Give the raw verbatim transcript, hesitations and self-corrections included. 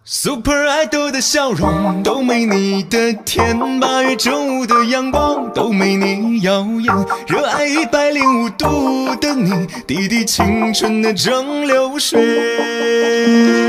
Super Idol 的笑容都没你的甜，八月正午的阳光都没你耀眼，热爱一百零五度的你，滴滴青春的蒸馏水。